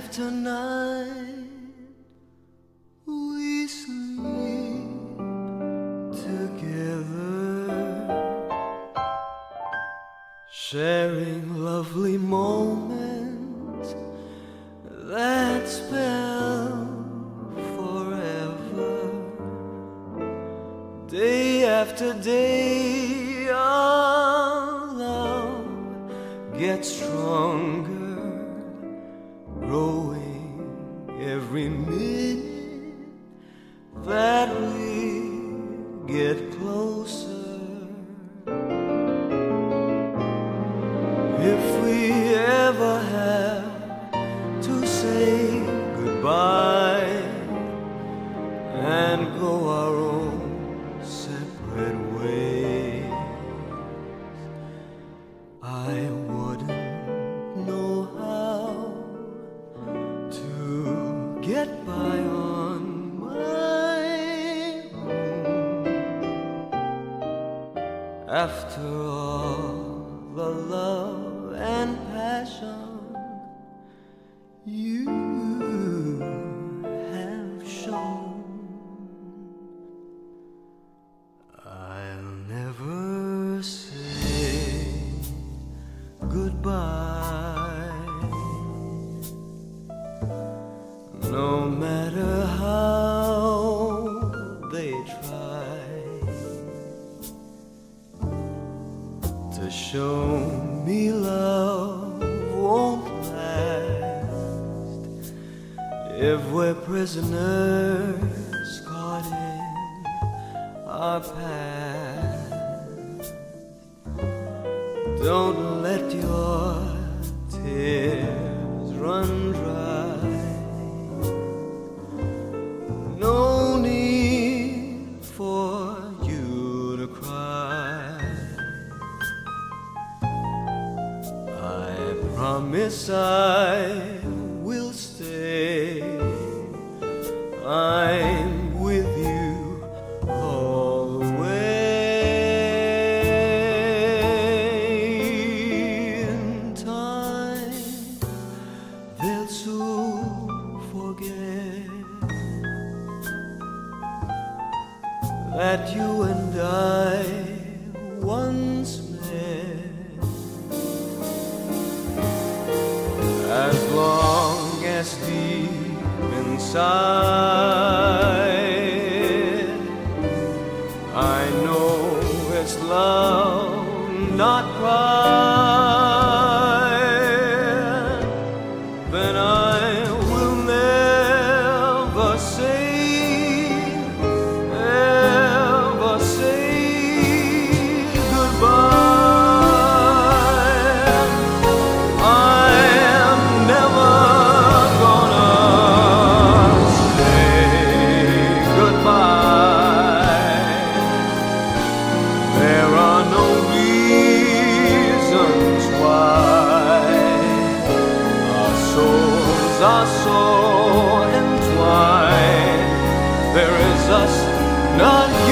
after night we sleep together, sharing lovely moments that spell forever. Day after day our love gets stronger, growing every minute that we get closer. If we ever have to say goodbye and go our own separate ways, I wouldn't know how to get by on my own. After all the love and passion you have shown, I'll never say goodbye, no matter how they try to show me love won't last if we're prisoners caught in our past. Don't let your tears run dry, no need for you to cry. I promise I will stay. I'm with you all the way. In time, they'll soon forget that you and I once met. As long as deep inside I know it's love, not pride, then I will never say goodbye. Are so entwined, there is us, not you.